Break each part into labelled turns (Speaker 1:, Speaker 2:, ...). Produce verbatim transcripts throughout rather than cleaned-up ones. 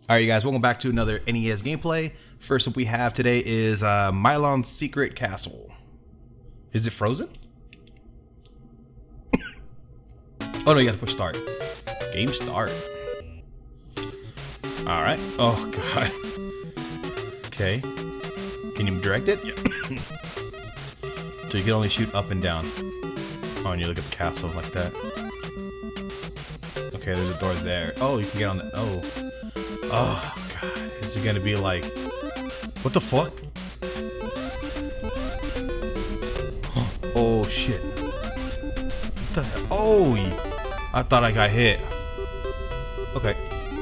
Speaker 1: All right, you guys, welcome back to another N E S gameplay. First up we have today is uh, Milon's Secret Castle. Is it frozen? Oh no, you gotta push start. Game start. All right. Oh god. Okay. Can you direct it? Yeah. So you can only shoot up and down. Oh, and you look at the castle like that. Okay, there's a door there. Oh, you can get on the. Oh. Oh god, is it gonna be like, what the fuck? Oh shit! What the hell? Oh, I thought I got hit. Okay.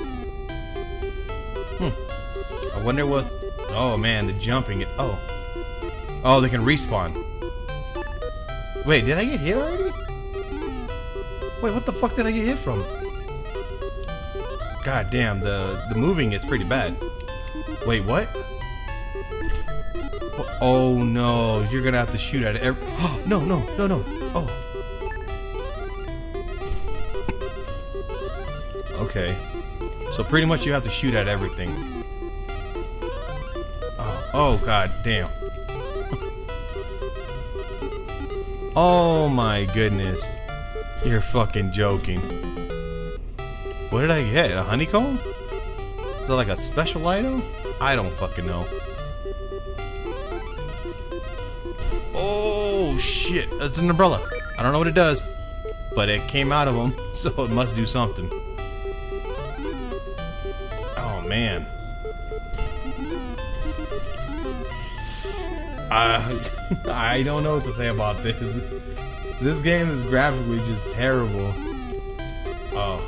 Speaker 1: Hmm. I wonder what. Oh man, the jumping. Oh. Oh, they can respawn. Wait, did I get hit already? Wait, what the fuck did I get hit from? God damn, the the moving is pretty bad. Wait, what? Oh no, you're gonna have to shoot at it every. Oh, no, no, no, no. Oh. Okay. So pretty much you have to shoot at everything. Oh, oh god damn. Oh my goodness. You're fucking joking. What did I get? A honeycomb? Is that like a special item? I don't fucking know. Oh shit, that's an umbrella. I don't know what it does, but it came out of them, so it must do something. Oh man. Uh, I don't know what to say about this. This game is graphically just terrible. Oh.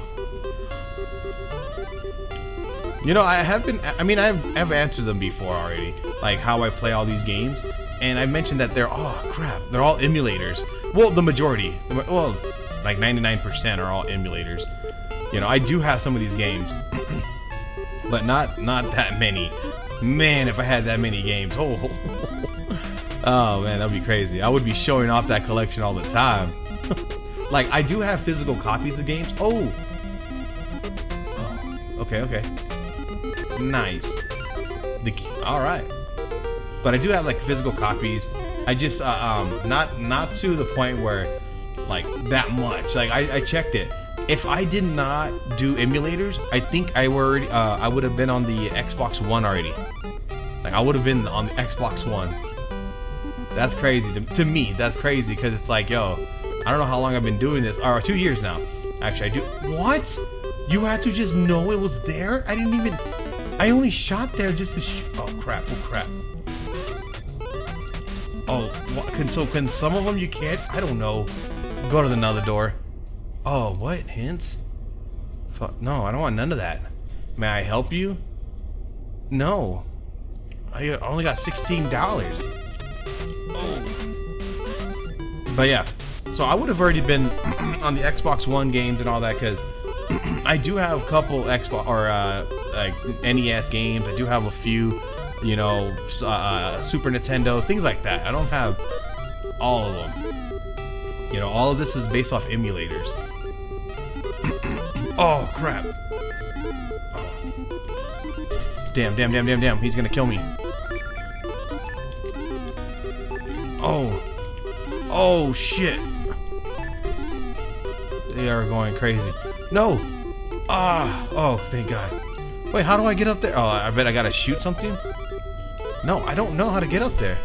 Speaker 1: You know, I have been, I mean, I've, I've answered them before already, like how I play all these games, and I mentioned that they're, oh crap, they're all emulators. Well, the majority, well, like ninety-nine percent are all emulators. You know, I do have some of these games, but not, not that many. Man, if I had that many games, oh, oh man, that'd be crazy. I would be showing off that collection all the time. Like, I do have physical copies of games. Oh, oh okay, okay. Nice. The, all right, but I do have like physical copies. I just uh, um not not to the point where like that much. Like I, I checked it. If I did not do emulators, I think I were uh, I would have been on the Xbox One already. Like I would have been on the Xbox One. That's crazy to, to me. That's crazy because it's like, yo, I don't know how long I've been doing this. Or two years now. Actually, I do. What? You had to just know it was there? I didn't even. I only shot there just to sh- oh crap, oh crap. Oh, what, can, so can some of them you can't? I don't know. Go to another door. Oh, what? Hints? Fuck, no, I don't want none of that. May I help you? No. I only got sixteen dollars. Oh. But yeah, so I would have already been on the Xbox One games and all that because I do have a couple Xbox or uh, like N E S games. I do have a few, you know, uh, Super Nintendo, things like that. I don't have all of them. You know, all of this is based off emulators. Oh crap! Oh. Damn! Damn! Damn! Damn! Damn! He's gonna kill me. Oh! Oh shit! They are going crazy. No! Ah! Oh, thank God. Wait, how do I get up there? Oh, I bet I gotta shoot something? No, I don't know how to get up there.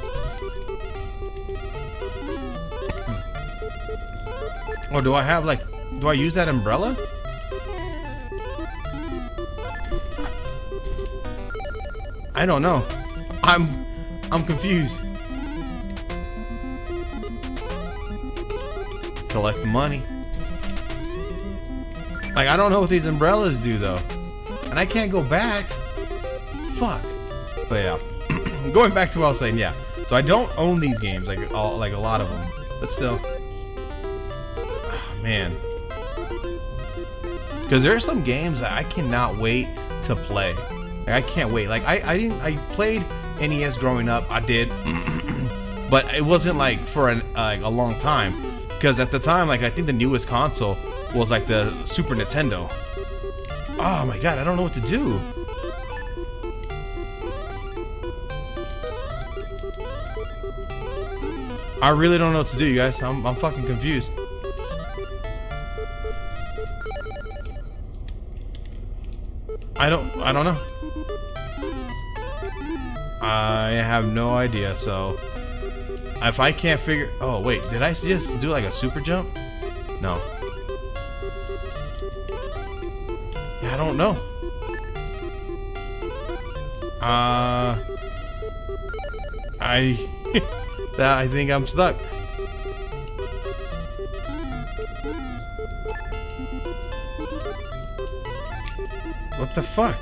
Speaker 1: Oh, do I have like... Do I use that umbrella? I don't know. I'm... I'm confused. Collect money. Like, I don't know what these umbrellas do, though. And I can't go back. Fuck. But yeah. Going back to what I was saying, yeah. So I don't own these games, like all, like a lot of them. But still. Oh, man. Because there are some games that I cannot wait to play. Like, I can't wait. Like, I, I didn't... I played N E S growing up. I did. But it wasn't, like, for an, uh, like, a long time. Because at the time, like, I think the newest console was like the Super Nintendo. Oh my god, I don't know what to do. I really don't know what to do, you guys. I'm, I'm fucking confused. I don't, I don't know. I have no idea, so if I can't figure, oh wait, did I just do like a super jump? No. Yeah, I don't know. Uh, I, that I think I'm stuck. What the fuck?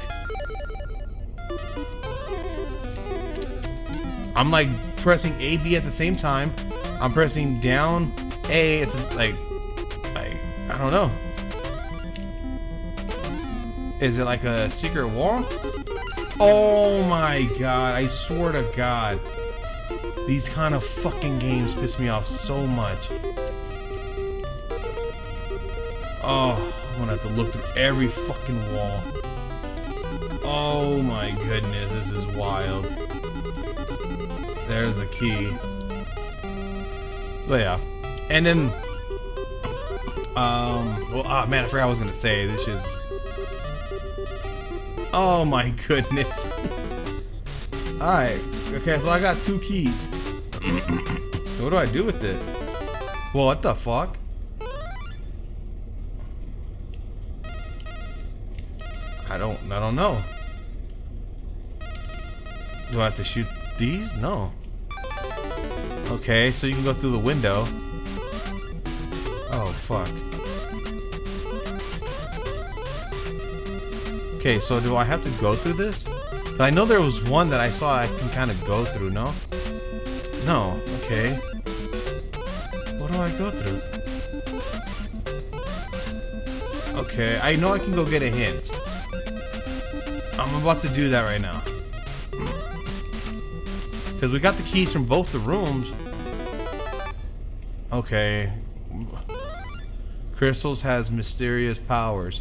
Speaker 1: I'm like pressing A, B at the same time. I'm pressing down A at this, like, like, I don't know. Is it like a secret wall? Oh my god, I swear to god. These kind of fucking games piss me off so much. Oh, I'm gonna have to look through every fucking wall. Oh my goodness, this is wild. There's a key. But yeah. And then um well ah oh, man, I forgot what I was gonna say. This is oh my goodness. Alright. Okay, so I got two keys. What do I do with it? Well, what the fuck? I don't I don't know. Do I have to shoot these? No. Okay, so you can go through the window. Oh, fuck. Okay, so do I have to go through this? I know there was one that I saw I can kind of go through, no? No, okay. What do I go through? Okay, I know I can go get a hint. I'm about to do that right now. Because we got the keys from both the rooms. Okay. Crystals has mysterious powers.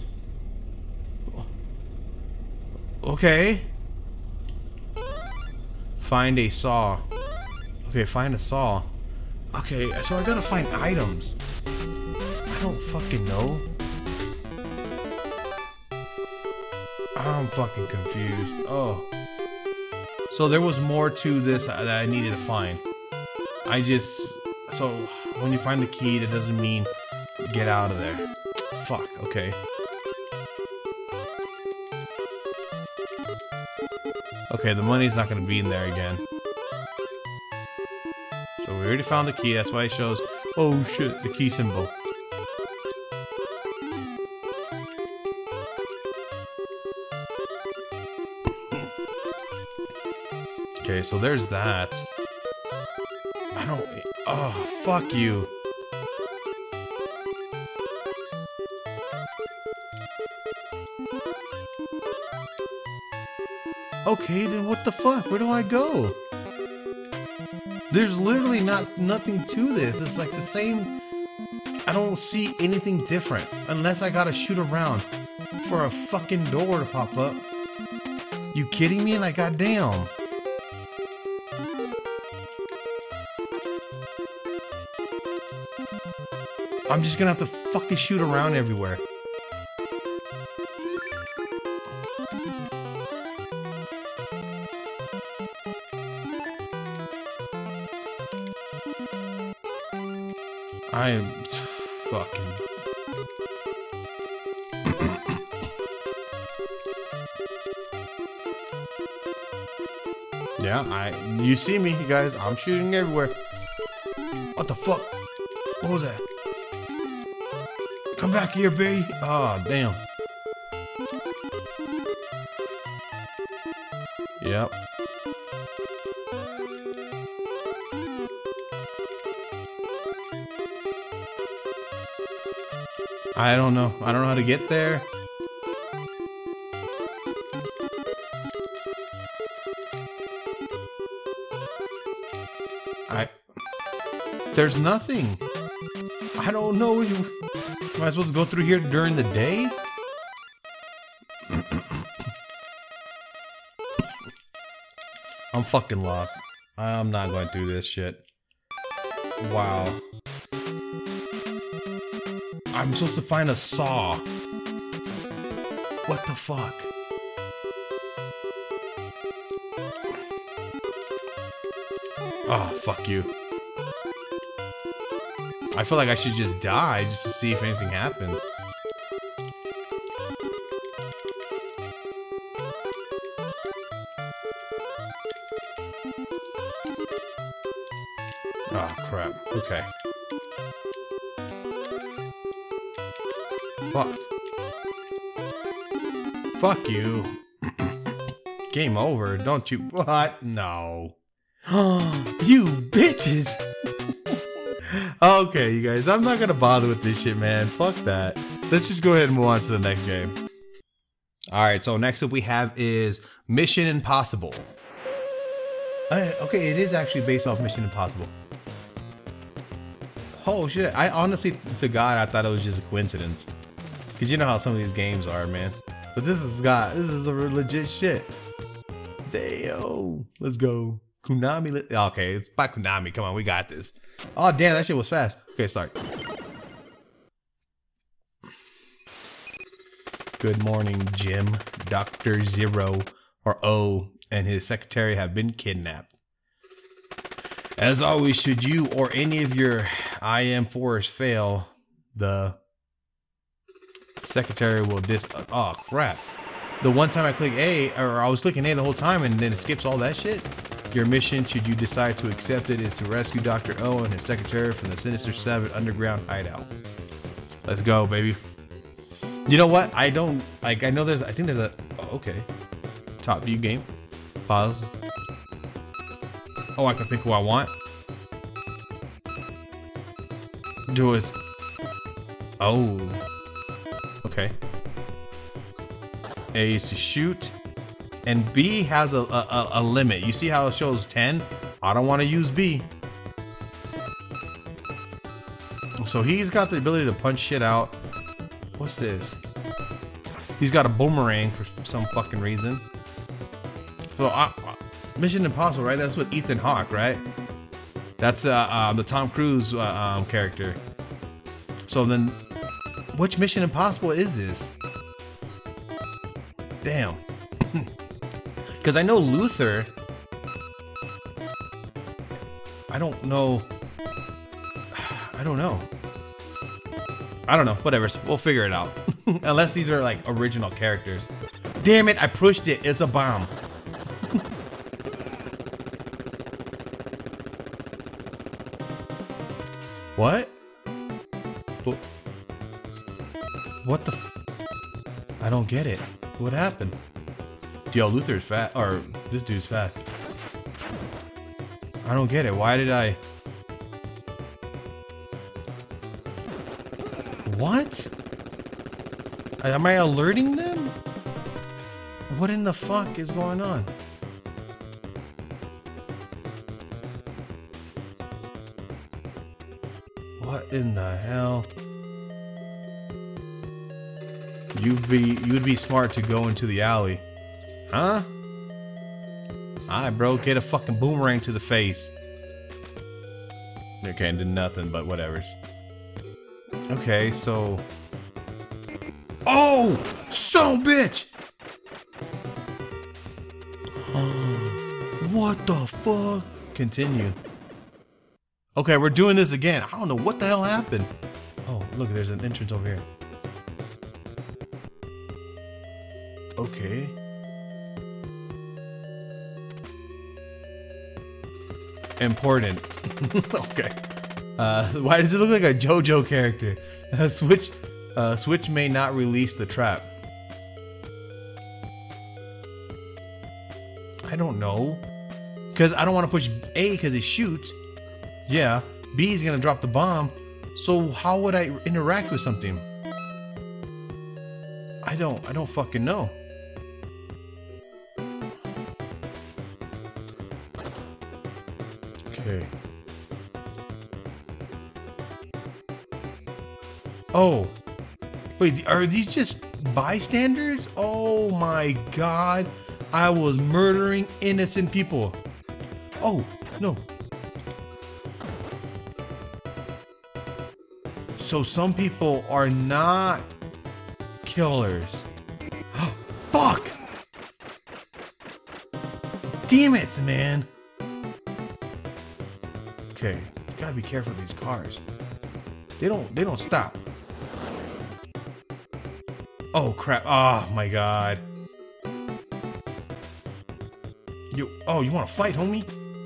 Speaker 1: Okay. Find a saw. Okay, find a saw. Okay, so I gotta find items. I don't fucking know. I'm fucking confused. Oh. So there was more to this that I needed to find. I just... So, when you find the key, that doesn't mean get out of there. Fuck, okay. Okay, the money's not gonna be in there again. So we already found the key, that's why it shows... Oh shit, the key symbol. Okay, so there's that. I don't... Oh, fuck you. Okay, then what the fuck? Where do I go? There's literally not nothing to this. It's like the same... I don't see anything different. Unless I gotta shoot around for a fucking door to pop up. You kidding me? Like, goddamn. I'm just gonna have to fucking shoot around everywhere. I am fucking... Yeah, I... You see me, you guys. I'm shooting everywhere. What the fuck? What was that? Come back here, B. Oh, damn. Yep. I don't know. I don't know how to get there. I... There's nothing. I don't know. You... Am I supposed to go through here during the day? I'm fucking lost. I'm not going through this shit. Wow. I'm supposed to find a saw. What the fuck? Oh, fuck you. I feel like I should just die just to see if anything happened. Oh, crap. Okay. Fuck. Fuck you. Game over. Don't you... What? No. You bitches. Okay, you guys. I'm not gonna bother with this shit, man. Fuck that. Let's just go ahead and move on to the next game. Alright, so next up we have is Mission Impossible. Uh, okay, it is actually based off Mission Impossible. Oh shit, I honestly, to God, I thought it was just a coincidence. Cause you know how some of these games are, man. But this is God, this is a legit shit. Damn, let's go. Konami, okay, it's by Konami, come on, we got this. Oh damn, that shit was fast. Okay, start. Good morning, Jim. Doctor Zero, or O, and his secretary have been kidnapped. As always, should you or any of your I M fours fail, the secretary will dis- oh crap. The one time I click A, or I was clicking A the whole time and then it skips all that shit. Your mission, should you decide to accept it, is to rescue Doctor O and his secretary from the Sinister Seven underground hideout. Let's go, baby. You know what? I don't, like, I know there's, I think there's a, oh, okay. Top view game. Pause. Oh, I can pick who I want. Do it. Oh. Okay. A is to shoot. And B has a, a, a limit. You see how it shows ten? I don't want to use B. So he's got the ability to punch shit out. What's this? He's got a boomerang for some fucking reason. So uh, Mission Impossible, right? That's with Ethan Hawke, right? That's uh, uh, the Tom Cruise uh, um, character. So then, which Mission Impossible is this? Damn. Because I know Luther. I don't know. I don't know. I don't know. Whatever. We'll figure it out. Unless these are like original characters. Damn it! I pushed it. It's a bomb. What? What the f- I don't get it. What happened? Yo, Luther's fat, or this dude's fast. I don't get it. Why did I? What? Am I alerting them? What in the fuck is going on? What in the hell? You'd be you'd be smart to go into the alley. Huh? Alright, bro, get a fucking boomerang to the face. Okay, did nothing, but whatever's. Okay, so. Oh! Son of a bitch! What the fuck? Continue. Okay, we're doing this again. I don't know what the hell happened. Oh, look, there's an entrance over here. Okay. Important. Okay. Uh, why does it look like a JoJo character? Uh, Switch, uh, Switch may not release the trap. I don't know. Because I don't want to push A because it shoots. Yeah. B is going to drop the bomb. So how would I interact with something? I don't, I don't fucking know. Okay. Oh. Wait, are these just bystanders? Oh my god. I was murdering innocent people. Oh, no. So some people are not killers. Fuck! Damn it, man. Okay, you gotta be careful with these cars. They don't they don't stop. Oh crap. Oh my god. You oh, you wanna fight, homie?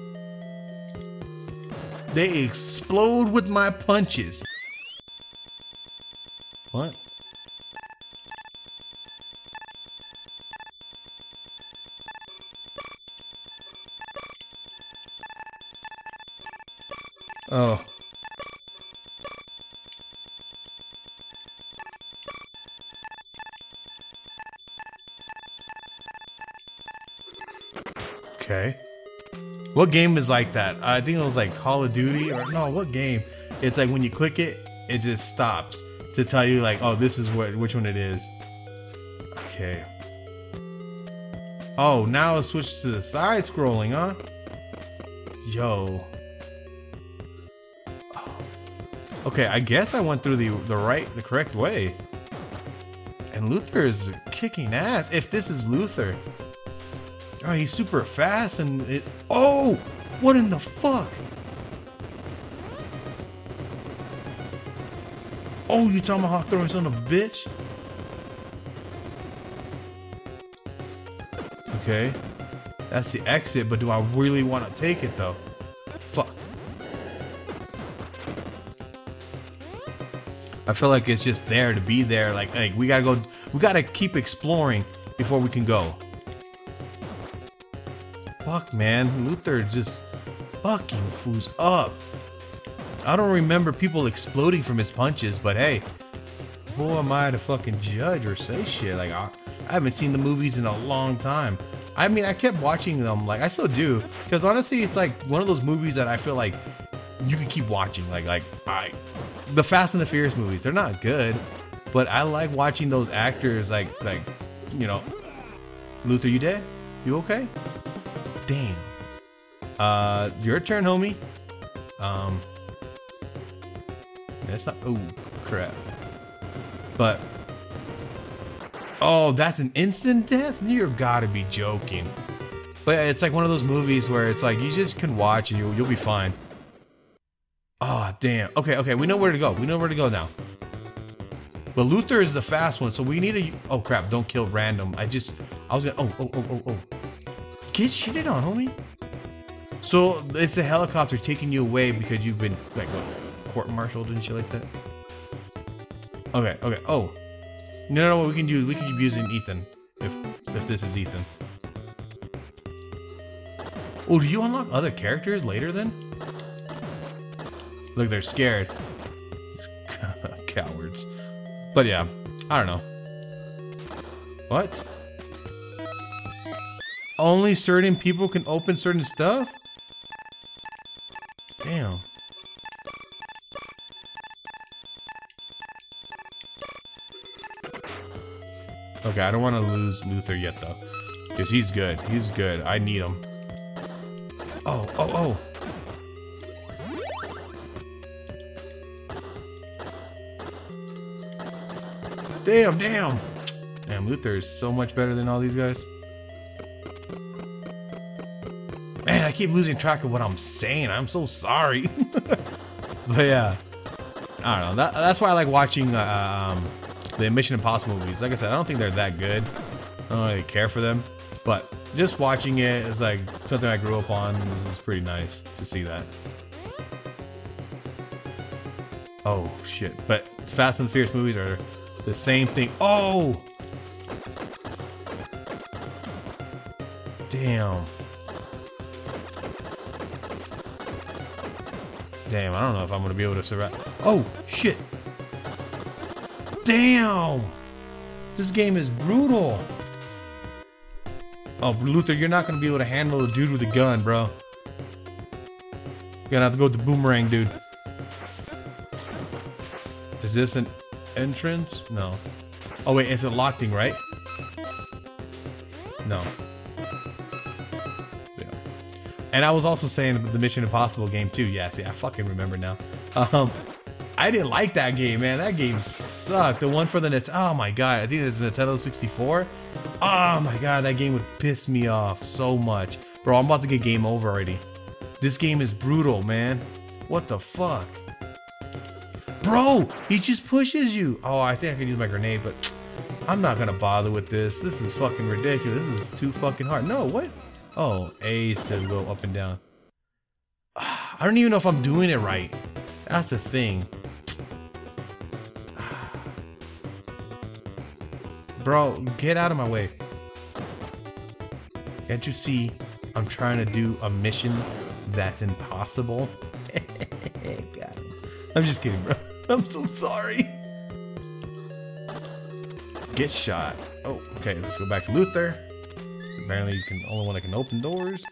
Speaker 1: They explode with my punches. What? Oh. Okay. What game is like that? I think it was like Call of Duty or no, what game? It's like when you click it, it just stops to tell you like, oh, this is what which one it is. Okay. Oh, now it switched to the side scrolling, huh? Yo. Okay, I guess I went through the the right, the correct way. And Luther is kicking ass. If this is Luther. Oh, he's super fast and it. Oh, what in the fuck? Oh, you tomahawk throwing son of a bitch? Okay, that's the exit, but do I really want to take it though? Fuck. I feel like it's just there to be there. Like, like we gotta go. We gotta keep exploring before we can go. Fuck, man, Luther just fucking foos up. I don't remember people exploding from his punches, but hey, who am I to fucking judge or say shit? Like, I, I haven't seen the movies in a long time. I mean, I kept watching them, like I still do, because honestly, it's like one of those movies that I feel like you can keep watching. Like, like I, the Fast and the Furious movies, they're not good, but I like watching those actors. Like, like, you know, Luther, you dead? You okay? Damn. Uh, your turn, homie. Um, that's not. Oh, crap. But. Oh, that's an instant death? You gotta be joking. But it's like one of those movies where it's like you just can watch and you you'll be fine. Oh, damn. Okay, okay, we know where to go. We know where to go now. But Luther is the fast one, so we need to. Oh crap! Don't kill random. I just. I was gonna. Oh, oh, oh, oh, oh. Get shitted on, homie. So it's a helicopter taking you away because you've been like what, court-martialed and shit like that. Okay, okay. Oh, no, no, no. We can use we can keep using Ethan if if this is Ethan. Oh, do you unlock other characters later then? Look, they're scared. Cowards. But yeah, I don't know. What? Only certain people can open certain stuff? Damn. Okay, I don't want to lose Luther yet though. Because he's good. He's good. I need him. Oh, oh, oh. Damn, damn. Damn, Luther is so much better than all these guys. Man, I keep losing track of what I'm saying. I'm so sorry. But yeah, I don't know. That, that's why I like watching uh, um, the Mission Impossible movies. Like I said, I don't think they're that good. I don't really care for them. But just watching it is like something I grew up on. This is pretty nice to see that. Oh, shit. But Fast and the Furious movies are the same thing. Oh! Damn. Damn, I don't know if I'm gonna be able to survive. Oh, shit. Damn! This game is brutal. Oh, Luther, you're not gonna be able to handle a dude with a gun, bro. You're gonna have to go with the boomerang, dude. Is this an entrance? No. Oh wait, it's a lock thing, right? No. Yeah. And I was also saying the Mission Impossible game too. Yeah, see, I fucking remember now. Um, I didn't like that game, man. That game sucked. The one for the net. Oh my god, I think it's Nintendo sixty-four. Oh my god, that game would piss me off so much, bro. I'm about to get game over already. This game is brutal, man. What the fuck? Bro, he just pushes you. Oh, I think I can use my grenade, but I'm not gonna bother with this. This is fucking ridiculous. This is too fucking hard. No, what? Oh, A is to go up and down. I don't even know if I'm doing it right. That's the thing. Bro, get out of my way. Can't you see I'm trying to do a mission that's impossible? God. I'm just kidding, bro. I'm so sorry. Get shot. Oh, okay, let's go back to Luther. Apparently he's the only one that can open doors.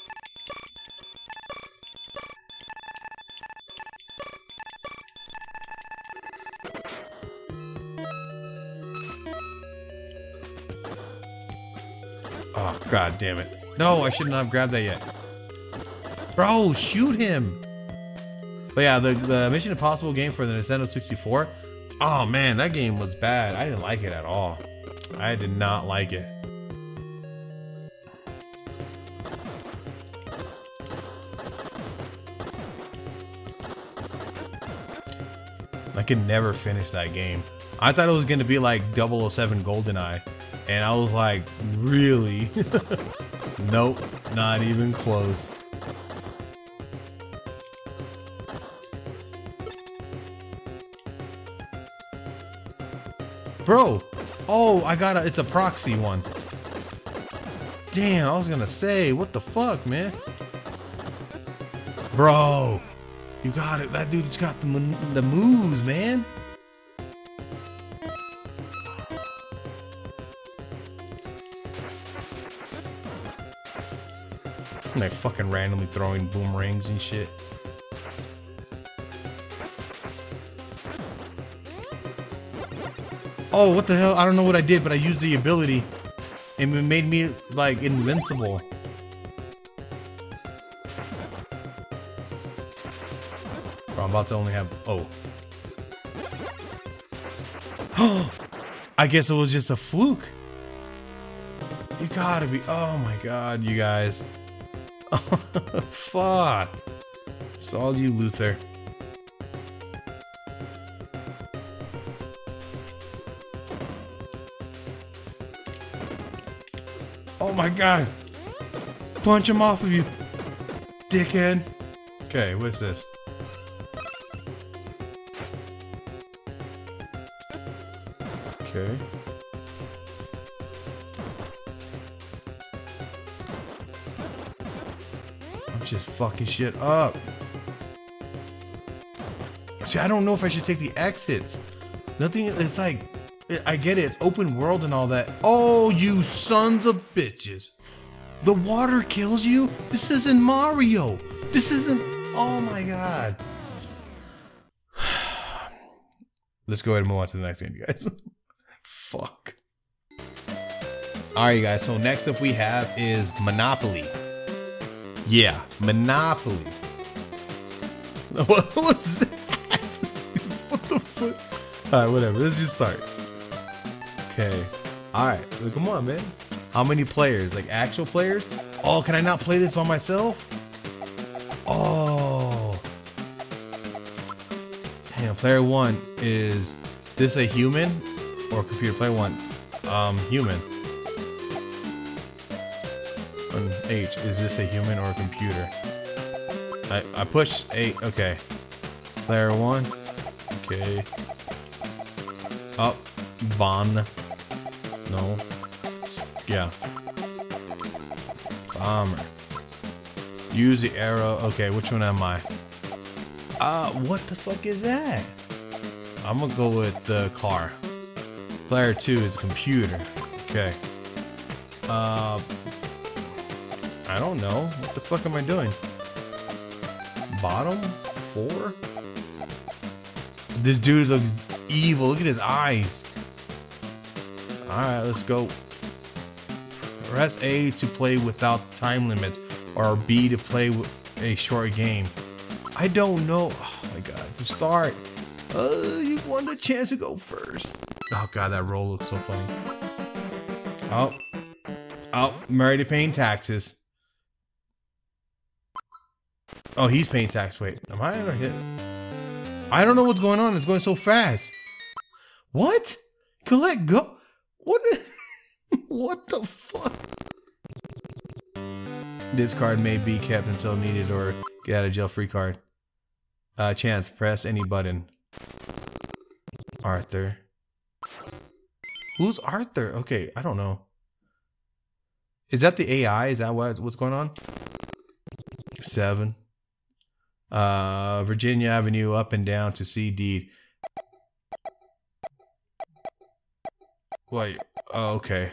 Speaker 1: Oh, god damn it. No, I should not have grabbed that yet. Bro, shoot him. But yeah, the, the Mission Impossible game for the Nintendo sixty-four. Oh man, that game was bad. I didn't like it at all. I did not like it. I could never finish that game. I thought it was going to be like double oh seven GoldenEye. And I was like, really? Nope, not even close. Bro, oh, I got a, it's a proxy one. Damn, I was gonna say, what the fuck, man? Bro, you got it. That dude's got the, the moves, man. I'm like fucking randomly throwing boomerangs and shit. Oh, what the hell? I don't know what I did, but I used the ability and it made me like invincible. Bro, I'm about to only have, oh. I guess it was just a fluke. You gotta be, oh my god, you guys. Fuck. It's all you, Luther. Oh my god. Punch him off of you, dickhead. Okay, what's this? Okay. I'm just fucking shit up. See, I don't know if I should take the exits. Nothing, it's like, I get it, it's open world and all that. Oh, you sons of bitches. The water kills you? This isn't Mario. This isn't, oh my god. Let's go ahead and move on to the next game, you guys. Fuck. Alright, guys, so next up we have is Monopoly. Yeah, Monopoly. What was that? What the fuck? Alright, whatever, let's just start. Okay. Alright, come on, man. How many players? Like actual players? Oh, can I not play this by myself? Oh. Damn, player one, is this a human or computer? Player one, um, human. On H, is this a human or a computer? I, I push eight, okay. Player one, okay. Up, Bon. No. Yeah. Bomber. Use the arrow. Okay, which one am I? Uh, what the fuck is that? I'm gonna go with the car. Player two is a computer. Okay. Uh, I don't know. What the fuck am I doing? Bottom? Four? This dude looks evil. Look at his eyes. Alright, let's go. Press A to play without time limits, or B to play a short game. I don't know. Oh my god, to start. Uh, you won the chance to go first. Oh god, that roll looks so funny. Oh. Oh, I'm already paying taxes. Oh, he's paying tax. Wait, am I or hit? I don't know what's going on. It's going so fast. What? Collect go? What? What the fuck? This card may be kept until needed or get out of jail free card. Uh, chance. Press any button. Arthur. Who's Arthur? Okay, I don't know. Is that the A I? Is that what, what's going on? Seven. Uh, Virginia Avenue up and down to see deed. Wait. Oh, okay.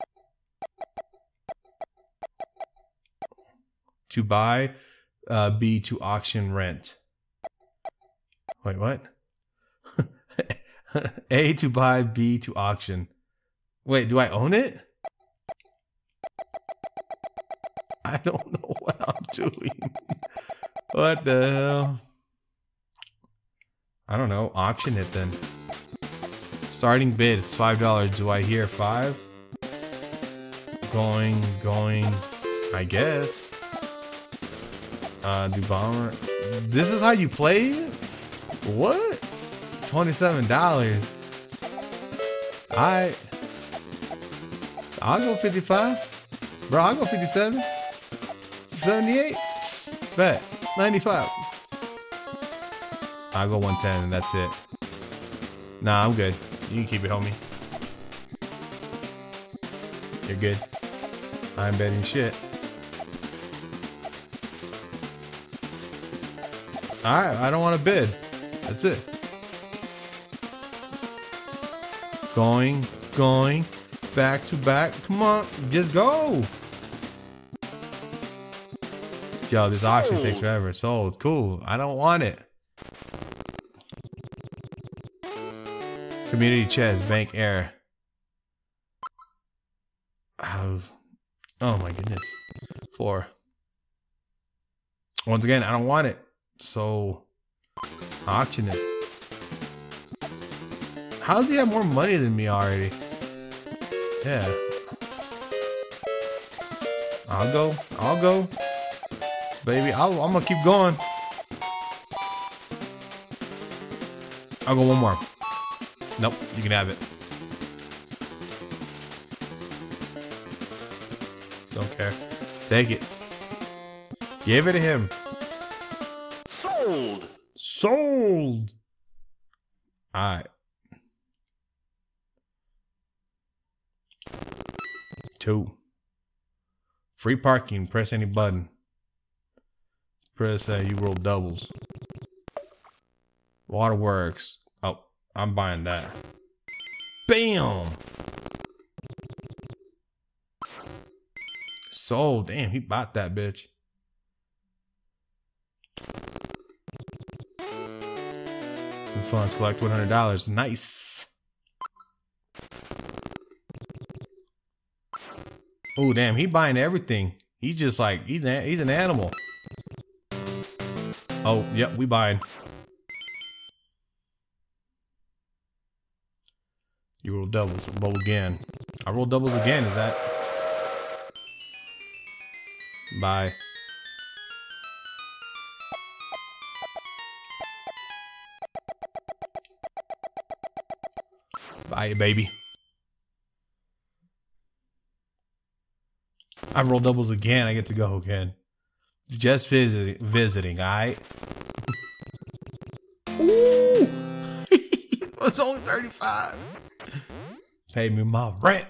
Speaker 1: To buy. Uh, B to auction rent. Wait, what? A to buy, B to auction. Wait, do I own it? I don't know what I'm doing. What the hell? I don't know. Auction it then. Starting bid is five dollars. Do I hear five? Going, going. I guess. Uh, do bomber. This is how you play it? What? twenty-seven dollars. Alright. I'll go fifty-five. Bro, I'll go fifty-seven. seventy-eight. Bet. ninety-five. I'll go one ten and that's it. Nah, I'm good. You can keep it, homie. You're good. I'm betting shit. Alright, I don't want to bid. That's it. Going, going, back to back. Come on, just go. Yo, this auction takes forever. Sold. Cool. I don't want it. Community chest, bank air. Oh, oh my goodness. Four. Once again, I don't want it. So, auction it. How does he have more money than me already? Yeah. I'll go. I'll go. Baby, I'll, I'm gonna keep going. I'll go one more. Nope, you can have it. Don't care. Take it. Give it to him.
Speaker 2: Sold.
Speaker 1: Sold. Alright. Two. Free parking. Press any button. Press that. Uh, you roll doubles. Waterworks. Oh, I'm buying that. Bam. Sold. Damn, he bought that bitch. Funds collect one hundred dollars. Nice. Oh damn, he buying everything. He's just like he's a, he's an animal. Oh yep, we buying. You roll doubles. Roll again. I roll doubles again. Is that? Bye. Bye, baby. I roll doubles again. I get to go again. Just visiting, visiting. All right. Ooh, it's only thirty-five. Pay me my rent.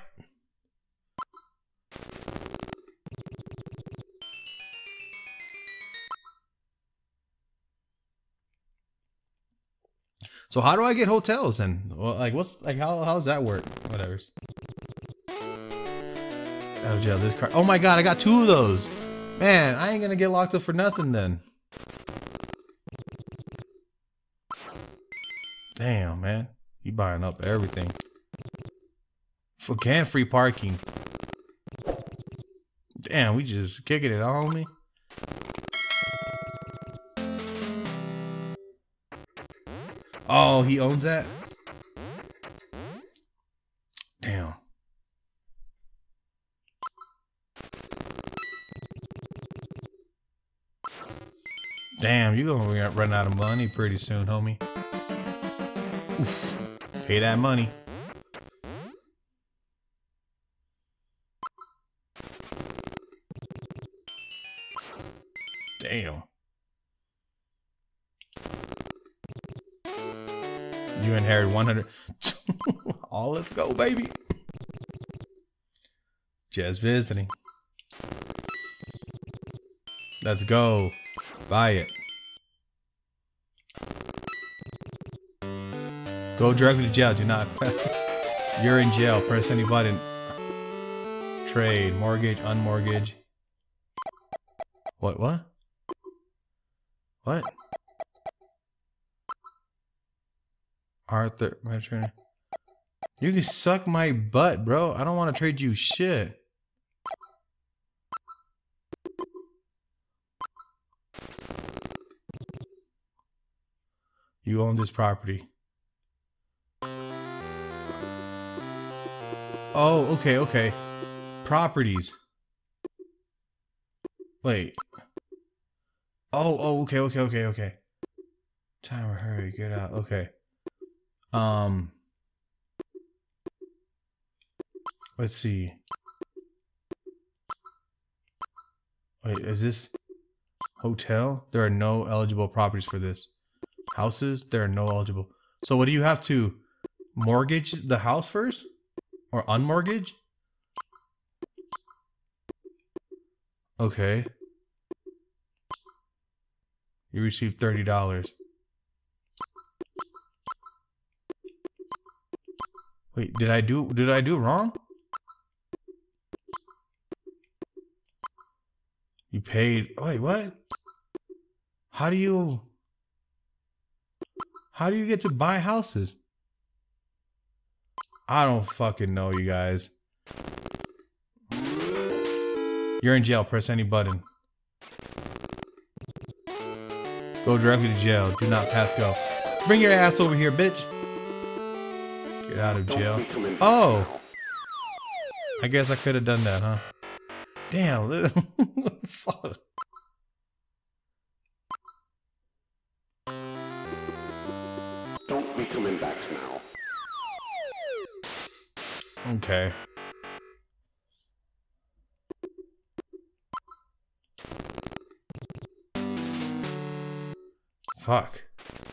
Speaker 1: So how do I get hotels then? Well, like what's like how how does that work? Whatever's. Out of jail. This card. Oh my god, I got two of those. Man, I ain't gonna get locked up for nothing then. Damn, man, you buying up everything. Again, free parking. Damn, we just kicking it on me. Oh, he owns that? Damn. Damn, you gonna run out of money pretty soon, homie. Oof. Pay that money. Damn. You inherit one hundred. Oh, let's go, baby. Just visiting. Let's go. Buy it. Go directly to jail. Do not. You're in jail. Press any button. Trade. Mortgage. Unmortgage. What? What? What? Arthur. You can suck my butt, bro. I don't want to trade you shit. You own this property. Oh, okay, okay. Properties. Wait. Oh, oh, okay, okay, okay, okay. Timer, hurry, get out. Okay. Um. Let's see. Wait, is this hotel? There are no eligible properties for this. Houses? There are no eligible. So what do you have to mortgage the house first? Or unmortgage? Okay. You received thirty dollars. Wait, did I do did I do wrong? You paid. Wait, what? How do you How do you get to buy houses? I don't fucking know, you guys. You're in jail. Press any button. Go directly to jail. Do not pass go. Bring your ass over here, bitch. Get out of jail. Oh. I guess I could have done that, huh? Damn. Fuck.
Speaker 2: Don't be coming back now.
Speaker 1: Okay. Fuck.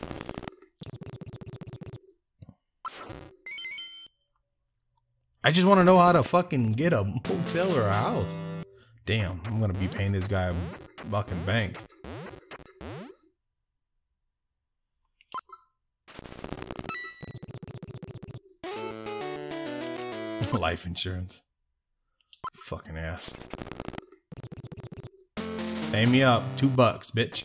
Speaker 1: I just want to know how to fucking get a hotel or a house. Damn, I'm gonna be paying this guy a fucking bank. Life insurance. Fucking ass. Pay me up. Two bucks, bitch.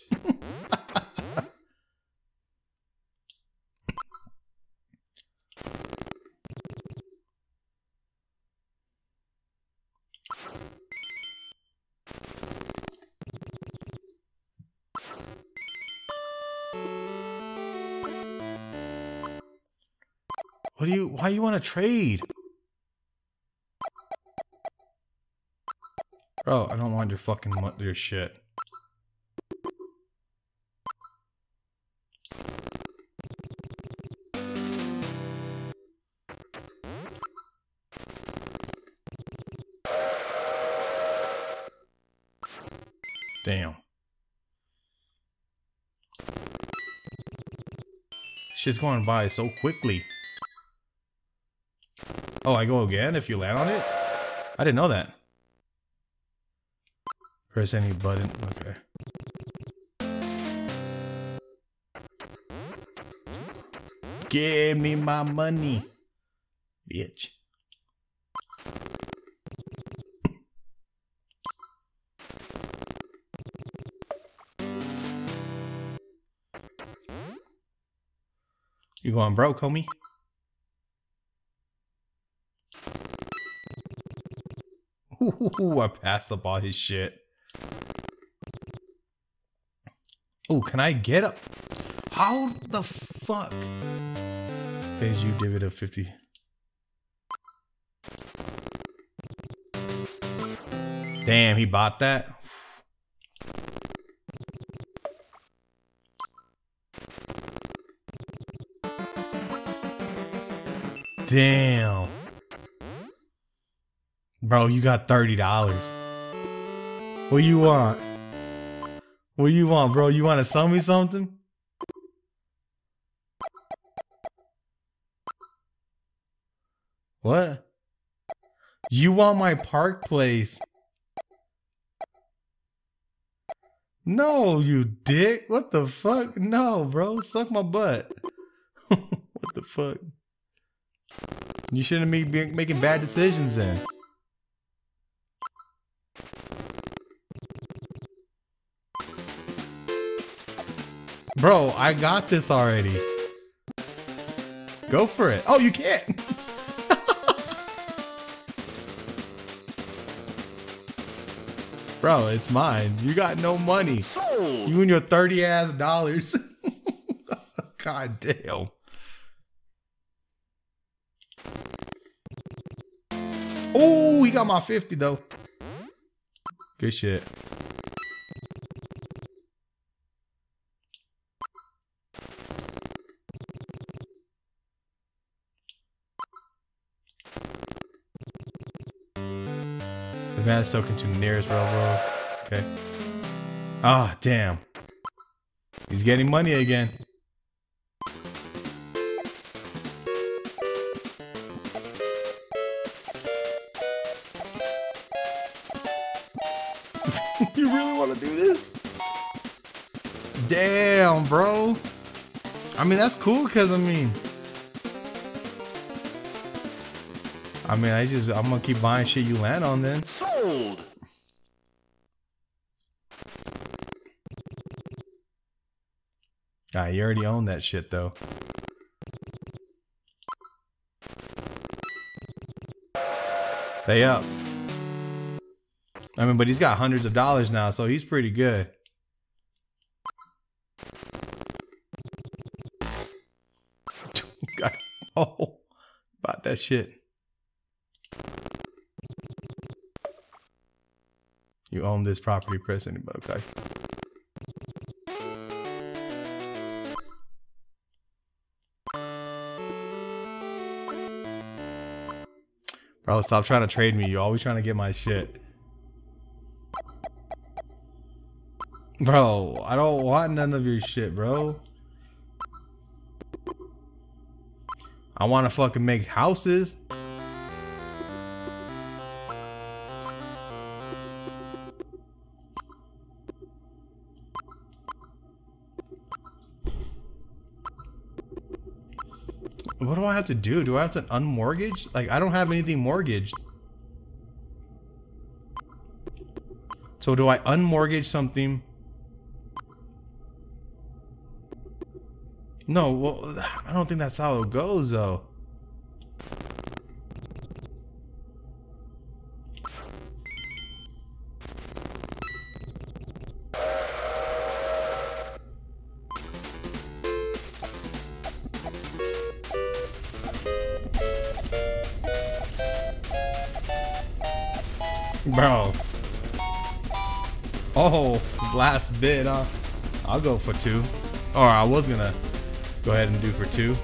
Speaker 1: What do you, why you want to trade? Bro, I don't want your fucking, your shit. Damn. Shit's going by so quickly. Oh, I go again if you land on it? I didn't know that. Press any button. Okay. Give me my money, bitch. You going broke, homie? Ooh, I passed up all his shit. Oh, can I get up? How the fuck? Pays you dividend of fifty. Damn, he bought that? Damn. Bro, you got thirty dollars. What you want? What you want, bro? You want to sell me something? What? You want my Park Place? No, you dick. What the fuck? No, bro. Suck my butt. What the fuck? You shouldn't be making bad decisions then. Bro, I got this already. Go for it. Oh, you can't. Bro, it's mine. You got no money. You and your thirty ass dollars. God damn. Oh, he got my fifty though. Good shit. Advanced token to nearest railroad. Okay. Ah, oh, damn. He's getting money again. You really want to do this? Damn, bro. I mean, that's cool because, I mean... I mean, I just, I'm gonna keep buying shit you land on then. Sold! Ah, you already own that shit though. Pay up. I mean, but he's got hundreds of dollars now, so he's pretty good. Oh, bought that shit. You own this property, press anybody, okay? Bro, stop trying to trade me. You're always trying to get my shit. Bro, I don't want none of your shit, bro. I want to fucking make houses. What do I have to do? Do I have to unmortgage? Like, I don't have anything mortgaged. So do I unmortgage something? No, well, I don't think that's how it goes, though. Bro. Oh, last bid, huh? I'll go for two. Or I was gonna go ahead and do for two.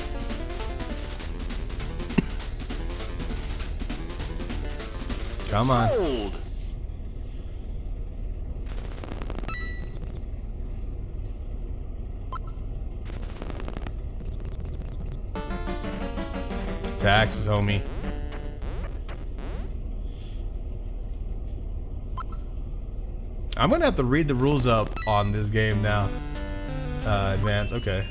Speaker 1: Come on. Hold. Taxes, homie. I'm gonna have to read the rules up on this game now. Uh, advance, okay.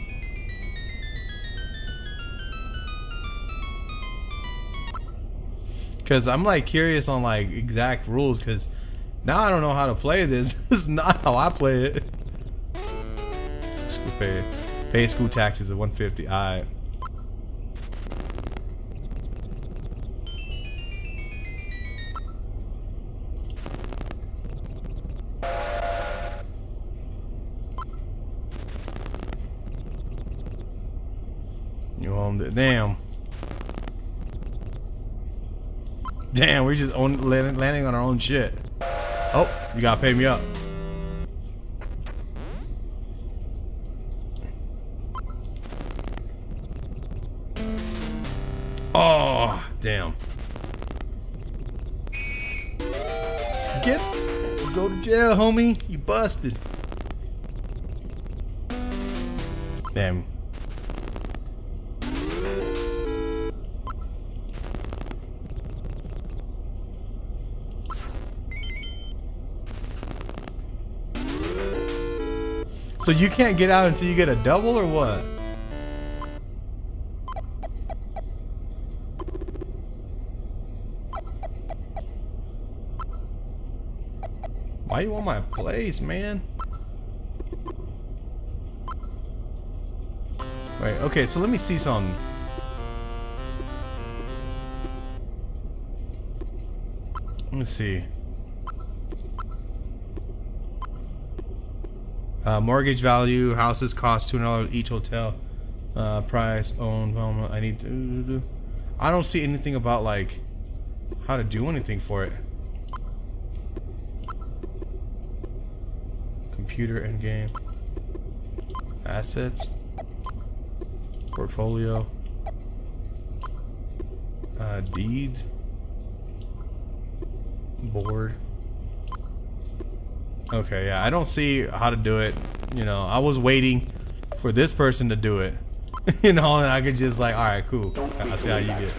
Speaker 1: Cause I'm like curious on like exact rules, cause now I don't know how to play this. This is not how I play it. School pay, pay school taxes at one fifty. Alright. owned it. Damn. Damn, we're just own, landing, landing on our own shit. Oh, you gotta pay me up. Oh, damn. Get, go to jail, homie. You busted. Damn. So you can't get out until you get a double or what? Why you want my place, man? Wait, okay, so let me see something. Let me see. Uh, mortgage value, houses cost two hundred dollars each, hotel uh, price, owned, home. I need to. I don't see anything about like how to do anything for it. Computer end game, assets, portfolio, uh, deeds, board. Okay, yeah, I don't see how to do it. You know, I was waiting for this person to do it. You know, and I could just like, all right, cool. I see how you get.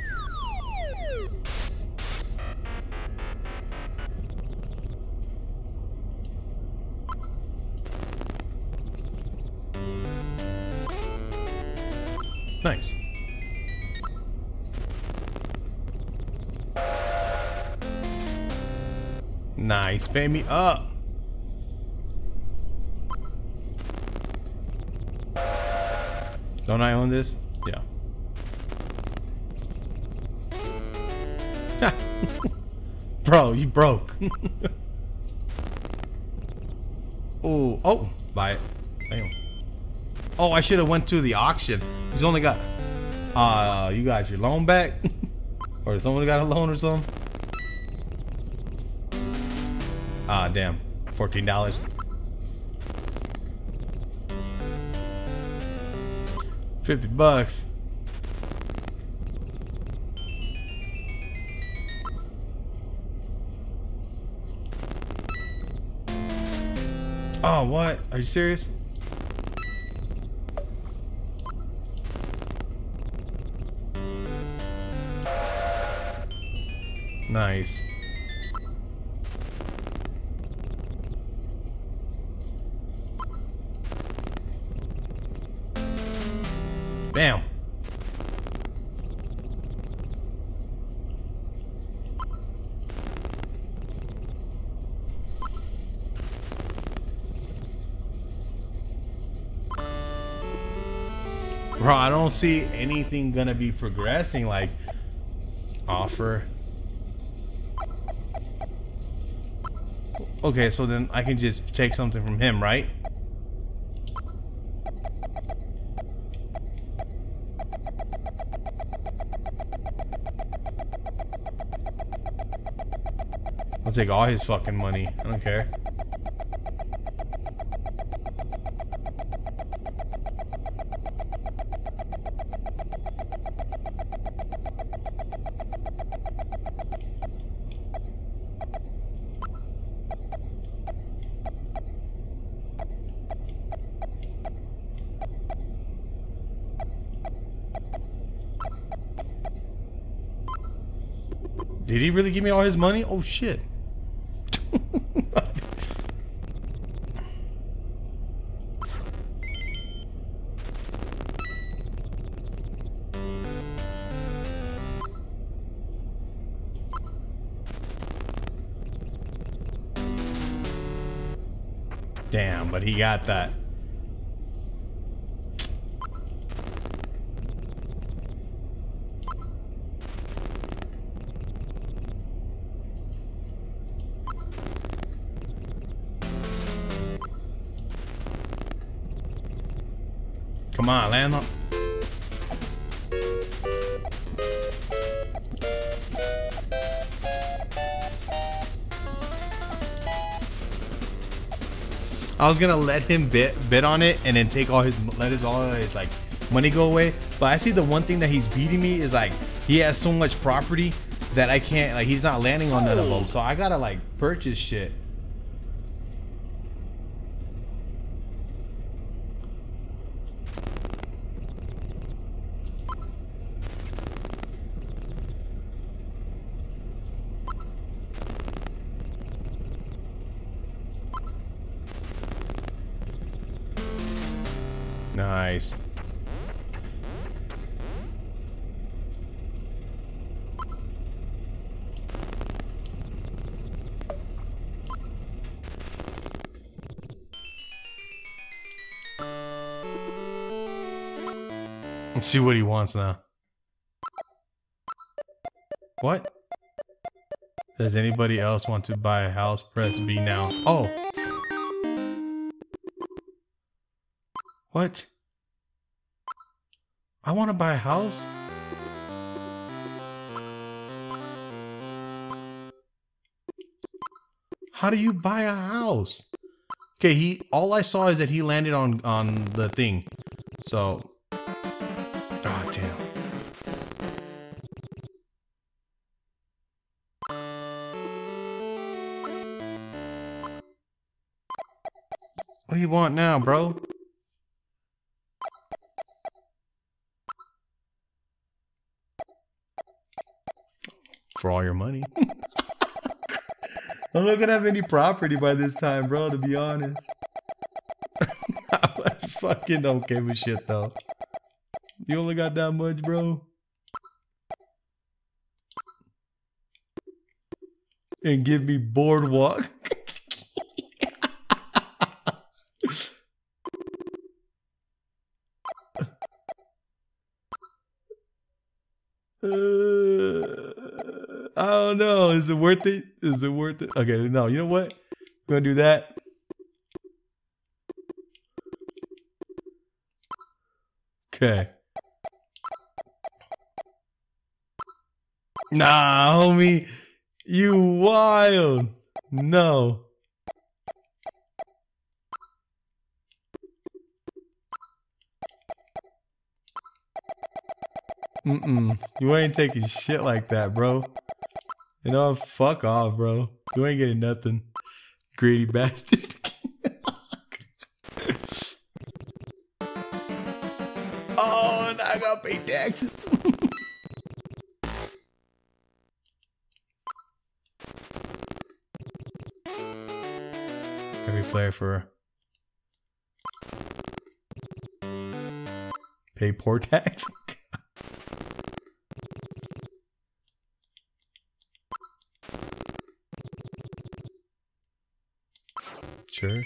Speaker 1: Nice. Nice, pay me up. Don't I own this? Yeah. Bro, you broke. Oh, oh, buy it. Damn. Oh, I should have went to the auction. He's only got. Uh, you got your loan back, or someone got a loan or something. Ah, damn. Fourteen dollars. Fifty bucks. Oh, what? Are you serious? Nice. Bam. Bro, I don't see anything gonna be progressing. Like offer. Okay, so then I can just take something from him, right? I'll take all his fucking money. I don't care. Did he really give me all his money? Oh shit. Damn, but he got that. Come on, land on. I was gonna let him bid bid on it and then take all his let his all his like money go away. But I see the one thing that he's beating me is like he has so much property that I can't like he's not landing on none of them. So I gotta like purchase shit. Nice. Let's see what he wants now. What? Does anybody else want to buy a house? Press B now. Oh. What? I want to buy a house? How do you buy a house? Okay, he all I saw is that he landed on on the thing. So oh damn. What do you want now, bro? For all your money. I'm not gonna have any property by this time, bro, to be honest. I fucking don't give a shit though. You only got that much, bro? And give me boardwalk. uh, I don't know. Is it worth it? Is it worth it? Okay, no. You know what? We're gonna do that. Okay. Nah, homie. You wild. No. Mm-mm. You ain't taking shit like that, bro. You know, fuck off, bro. You ain't getting nothing. Greedy bastard. Oh, and I gotta pay taxes. Every player for pay poor tax. Sure.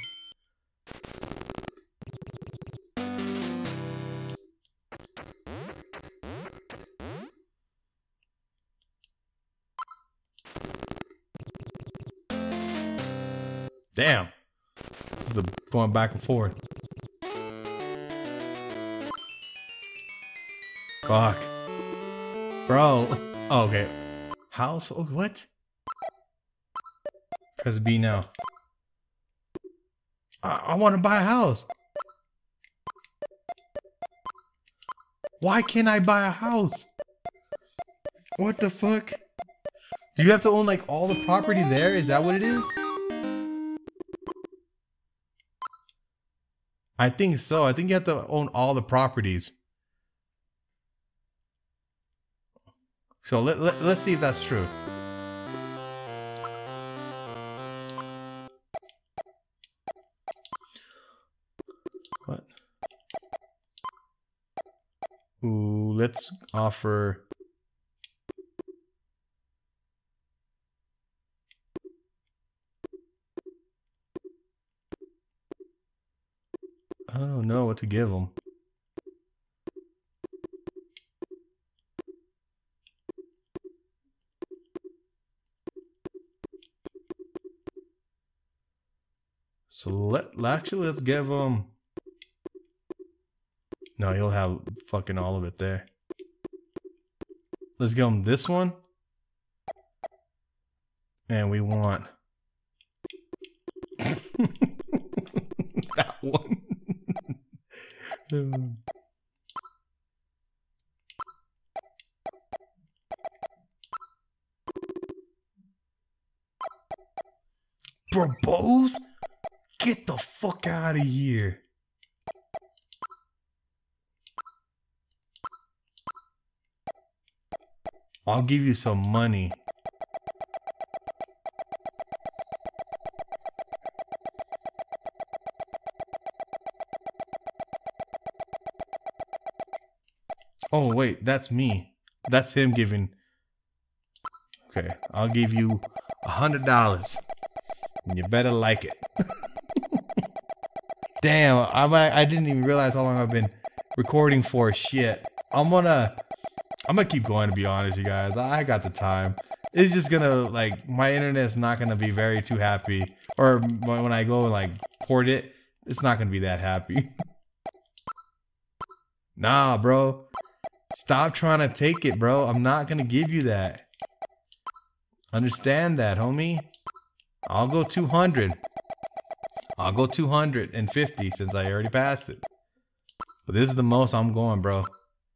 Speaker 1: Damn. This is the going back and forth. Fuck. Bro. Oh, okay. House? Oh, what? Press B now. I, I want to buy a house. Why can't I buy a house? What the fuck? Do you have to own like all the property there? Is that what it is? I think so. I think you have to own all the properties. So let, let, let's see if that's true. What? Ooh, let's offer... I don't know what to give them. So let actually let's give him. No, he'll have fucking all of it there. Let's give him this one, and we want. For both? Get the fuck out of here. I'll give you some money. Oh, wait, that's me. That's him giving. Okay, I'll give you a hundred dollars. And you better like it. Damn, I'm, I didn't even realize how long I've been recording for. Shit. I'm gonna, I'm gonna keep going, to be honest, you guys. I got the time. It's just gonna, like, my internet's not gonna be very too happy. Or when I go and, like, port it, it's not gonna be that happy. Nah, bro. Stop trying to take it, bro. I'm not gonna give you that. Understand that, homie. I'll go two hundred. I'll go two hundred fifty since I already passed it. But this is the most I'm going, bro.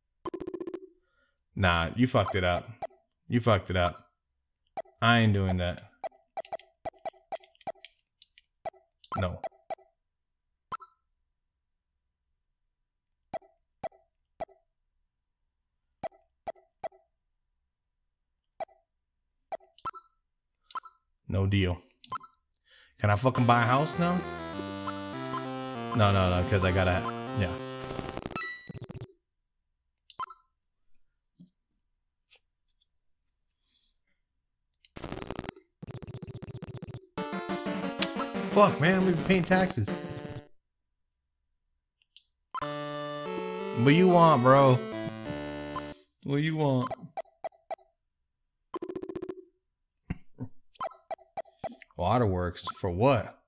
Speaker 1: Nah, you fucked it up. You fucked it up. I ain't doing that. No. No deal. Can I fucking buy a house now? No, no, no, because I gotta, yeah. Fuck, man, we've been paying taxes. What you want, bro? What you want? Waterworks for what?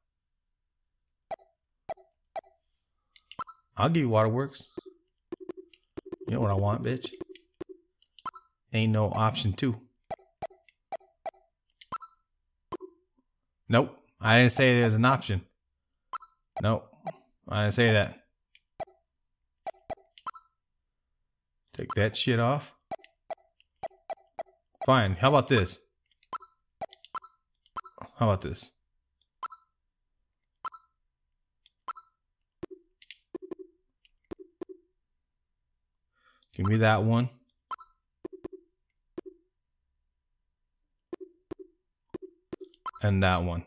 Speaker 1: I'll give you waterworks. You know what I want, bitch? Ain't no option two. Nope. I didn't say there's an option. Nope. I didn't say that. Take that shit off. Fine. How about this? How about this? Give me that one. And that one.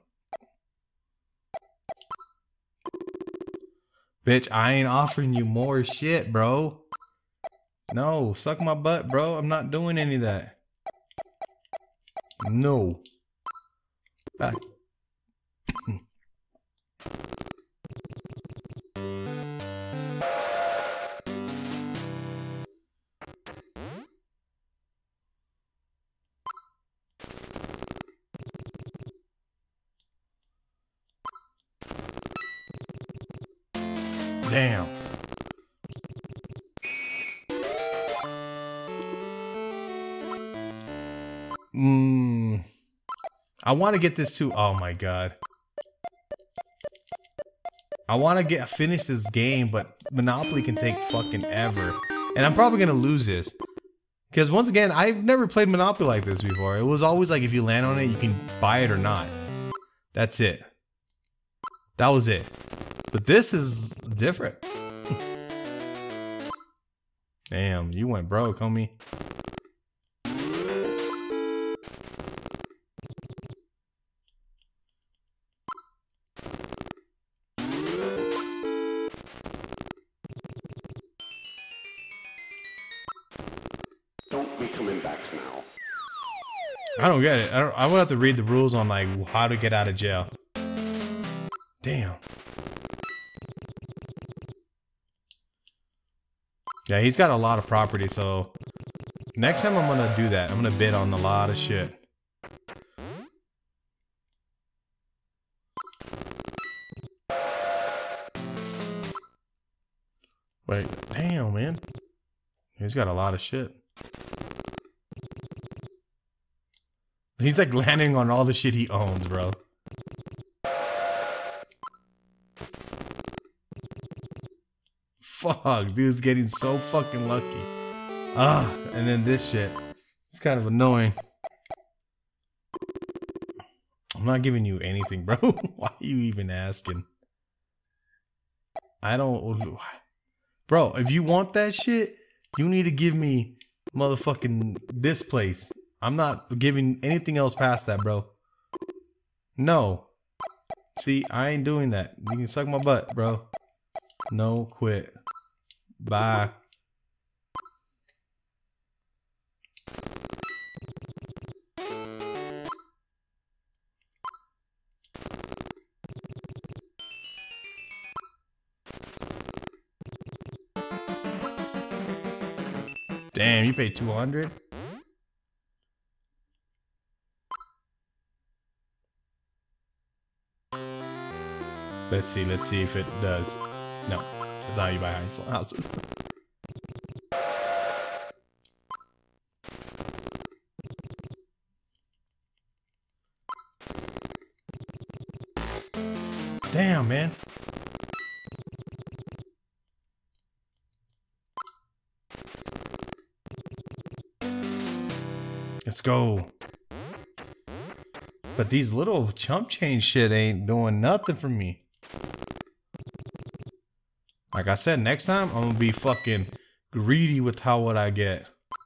Speaker 1: Bitch, I ain't offering you more shit, bro. No, suck my butt, bro. I'm not doing any of that. No. Back. Damn. Mmm. I want to get this too. Oh my god. I want to get finish this game, but Monopoly can take fucking ever. And I'm probably going to lose this. Because once again, I've never played Monopoly like this before. It was always like if you land on it, you can buy it or not. That's it. That was it. But this is different. Damn, you went broke, homie.
Speaker 2: Don't be coming back now.
Speaker 1: I don't get it. I don't, I would have to read the rules on like how to get out of jail. Damn. Yeah, he's got a lot of property, so next time I'm gonna do that. I'm gonna bid on a lot of shit. Wait, damn, man. He's got a lot of shit. He's like landing on all the shit he owns, bro. Fuck, dude's getting so fucking lucky. Ah, and then this shit. It's kind of annoying. I'm not giving you anything, bro. Why are you even asking? I don't... Bro, if you want that shit, you need to give me motherfucking this place. I'm not giving anything else past that, bro. No. See, I ain't doing that. You can suck my butt, bro. No, quit. Bye. Damn, you paid two hundred? Let's see, let's see if it does. No, it's not how you buy houses. Damn, man. Let's go. But these little chump change shit ain't doing nothing for me. Like I said, next time I'm gonna be fucking greedy with how what I get.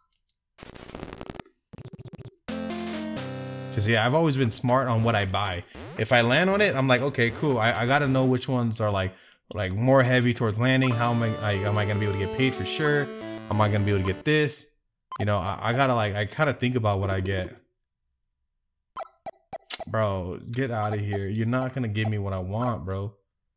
Speaker 1: Cause yeah, I've always been smart on what I buy. If I land on it, I'm like, okay, cool. I, I gotta know which ones are like like more heavy towards landing. How am I, I am I gonna be able to get paid for sure? Am I gonna be able to get this? You know, I, I gotta like I kind of think about what I get. Bro, get out of here. You're not gonna give me what I want, bro.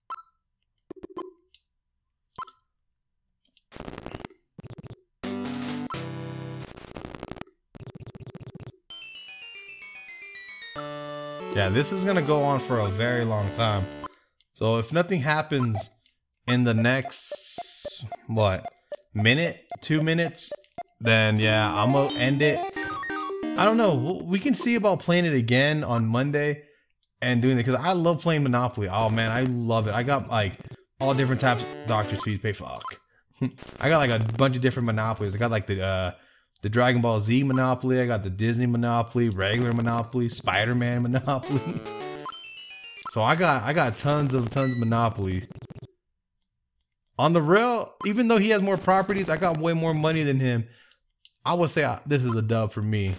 Speaker 1: Yeah, this is gonna go on for a very long time. So if nothing happens in the next, what, minute, two minutes, then yeah, I'm gonna end it. I don't know. We can see about playing it again on Monday and doing it, because I love playing Monopoly. Oh man, I love it. I got like all different types of doctor's fees pay. Fuck. I got like a bunch of different Monopolies. I got like the uh the Dragon Ball Z Monopoly, I got the Disney Monopoly, regular Monopoly, Spider-Man Monopoly. So I got I got tons of tons of Monopoly. On the real, even though he has more properties, I got way more money than him. I would say I, this is a dub for me.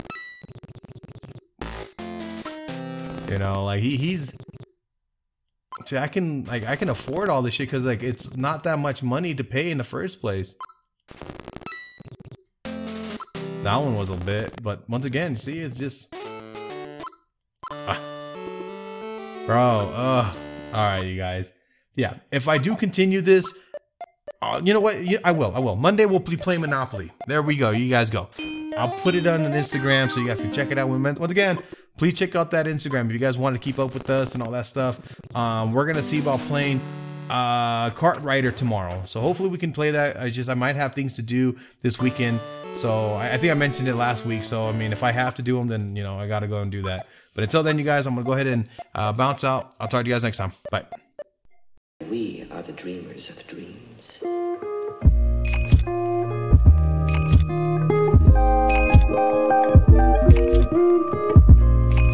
Speaker 1: You know, like he he's see, I can like I can afford all this shit because like it's not that much money to pay in the first place. That one was a bit, but once again, see, it's just, uh, bro. Uh, all right, you guys. Yeah, if I do continue this, uh, you know what? I will. I will. Monday we'll be playing Monopoly. There we go. You guys go. I'll put it on Instagram so you guys can check it out. Once again, please check out that Instagram if you guys want to keep up with us and all that stuff. Um, we're gonna see about playing uh Kart Rider tomorrow, so hopefully we can play that. I just I might have things to do this weekend, so I, I think I mentioned it last week, so I mean if I have to do them, then you know I gotta go and do that. But until then, you guys, I'm gonna go ahead and uh, bounce out. I'll talk to you guys next time. Bye.
Speaker 3: We are the dreamers of dreams.